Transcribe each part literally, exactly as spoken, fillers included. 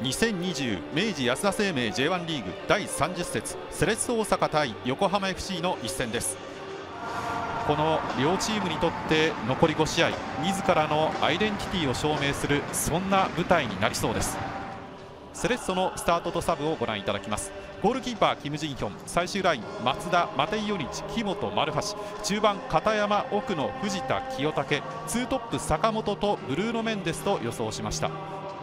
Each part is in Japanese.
にせんにじゅう明治安田生命 ジェイワン リーグだいさんじゅっ節セレッソ大阪対横浜 エフシー の一戦です。この両チームにとって残りご試合、自らのアイデンティティを証明する、そんな舞台になりそうです。セレッソのスタートとサブをご覧いただきます。ゴールキーパーキム・ジンヒョン、最終ライン松田、マテイヨニチ、木本、丸橋、中盤片山、奥野、藤田、清武、ツートップ坂本とブルーノ・メンデスと予想しました。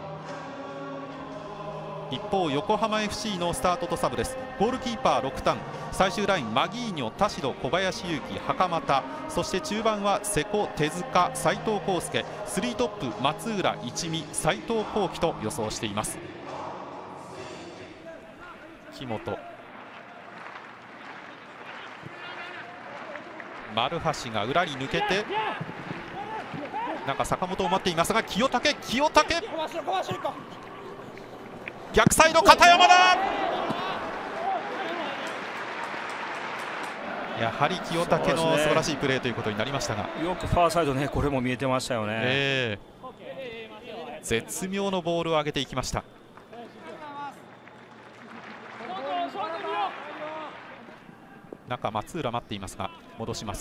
一方横浜 エフシー のスタートとサブです。ゴールキーパーろくタン、最終ラインマギーニョ、田代、小林勇輝、袴田、そして中盤は瀬古、手塚、斉藤康介、スリートップ松浦、一味、斉藤幸輝と予想しています。木本、丸橋が裏に抜けてなんか坂本を待っていますが、清武、清武逆サイド片山だ。やはり清武の素晴らしいプレーということになりましたが、 よくファーサイドね、これも見えてましたよね、 えー、絶妙のボールを上げていきました。中松浦待っていますが戻します。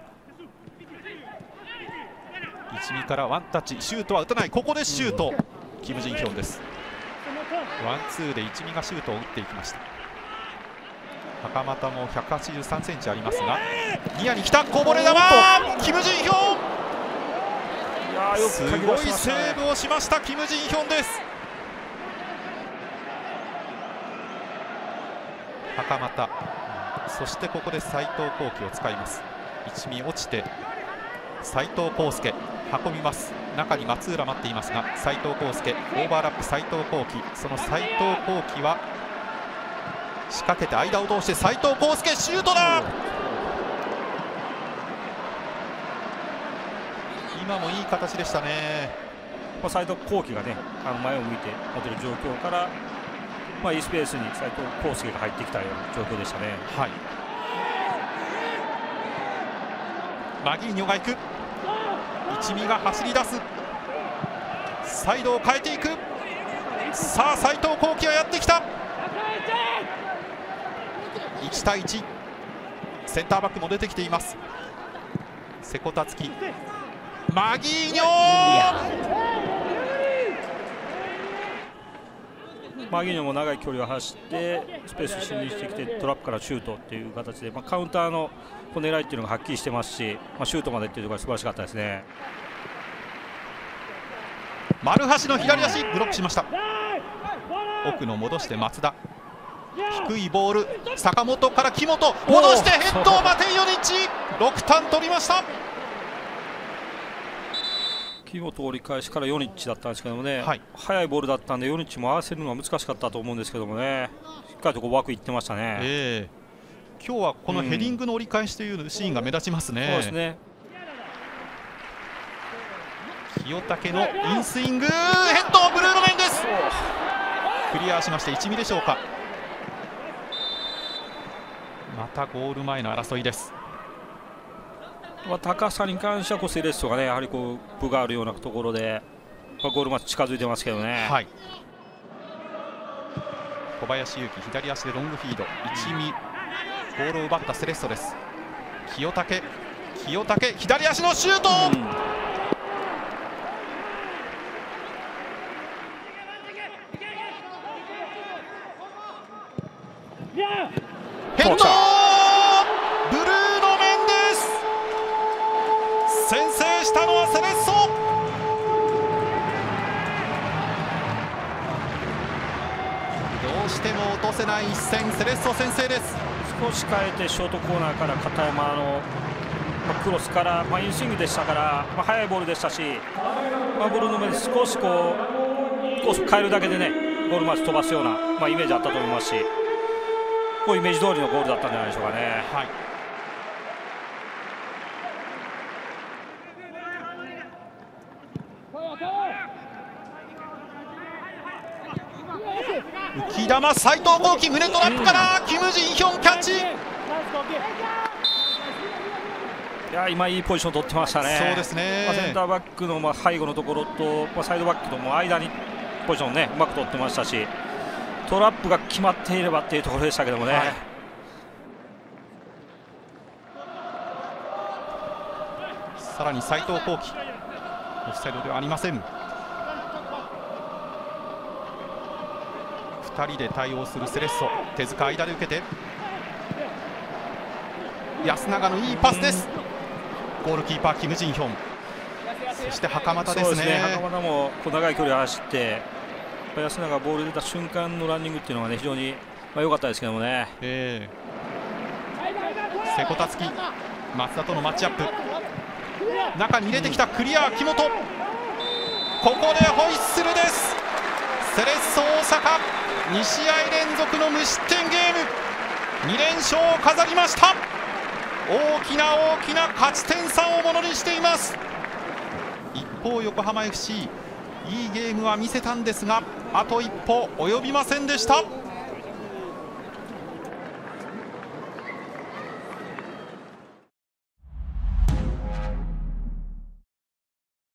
一味からワンタッチ、シュートは打たない、ここでシュート、キム・ジンヒョンです。ワンツーで一味がシュートを打っていきました。袴田もひゃくはちじゅうさんセンチありますが、ニアに来たこぼれ球、キム・ジンヒョン、すごいセーブをしましたキム・ジンヒョンです。袴田、そしてここで斉藤幸輝を使います。一味落ちて斉藤康介運びます。中に松浦待っていますが、斉藤康介オーバーラップ、斉藤幸輝、その斉藤幸輝は仕掛けて間を通して斉藤康介シュートだ。今もいい形でしたね。 斉藤幸輝がね、あの前を向いて持てる状況から、まあ、いいスペースに斉藤康介が入ってきたような状況でしたね。 はい、マギーニョが行く、一味が走り出す、サイドを変えていく、さあ斉藤幸輝がやってきた、いち対いち、センターバックも出てきています。瀬古達樹、マギーニョマギーニョも長い距離を走ってスペース進入してきてトラップからシュートっていう形で、まあ、カウンターの狙いっていうのがはっきりしてますし、まあ、シュートまでっていうところが素晴らしかったですね。 丸橋の左足ブロックしました。奥の戻して松田、低いボール坂本から木本、戻してヘッドマテイヨニッチ、ろくタン取りました。 木本折り返しからヨニッチだったんですけどもね、 はい、 速いボールだったんでヨニッチも合わせるのは難しかったと思うんですけどもね、しっかりとこう枠いってましたね。 えー、今日はこのヘディングの折り返しというシーンが目立ちますね。 そうですね。 清武のインスイングヘッド、ブルーノ・メンデスクリアしまして一味でしょうか。またゴール前の争いです。 まあ、高さに関してはこうセレッソがね、やはりこう分があるようなところで、まあ、ゴールまで近づいてますけどね。 はい、小林勇輝左足でロングフィード、一味ボールを奪ったセレッソです。清武、清武左足のシュート、うん、ヘッド、ブルーノ・メンデス、先制したのはセレッソ。どうしても落とせない一戦、セレッソ先制です。 少し変えてショートコーナーから片山の、まあ、クロスから、まあ、インスイングでしたから、まあ、速いボールでしたし、まあ、ブルーノ・メンデス少しこうコースを変えるだけでねゴールまで飛ばすような、まあ、イメージあったと思いますし、こうイメージ通りのゴールだったんじゃないでしょうかね。 はい、浮き球、斉藤幸輝胸トラップから、うん、キム・ジンヒョンキャッチ。 いや今いいポジション取ってましたね。 そうですね、 まあ、センターバックのまあ背後のところと、まあ、サイドバックのも間にポジションねうまく取ってましたし、トラップが決まっていればっていうところでしたけどもね、はい、 さらに斉藤幸輝、オフサイドではありません。ふたりで対応するセレッソ、手塚間で受けて安永のいいパスです。ゴールキーパーキム・ジンヒョン、そして袴田ですね。 そうですね、袴田もこう長い距離を走って、安永がボール出た瞬間のランニングっていうのがね非常にまあ良かったですけどもね。 えー、瀬古達樹、松田とのマッチアップ、中に入れてきたクリア、木本、ここでホイッスルです。セレッソ大阪に試合連続の無失点ゲーム、に連勝を飾りました。大きな大きな勝ち点さんをものにしています。一方横浜 エフシー、いいゲームは見せたんですがあと一歩及びませんでした。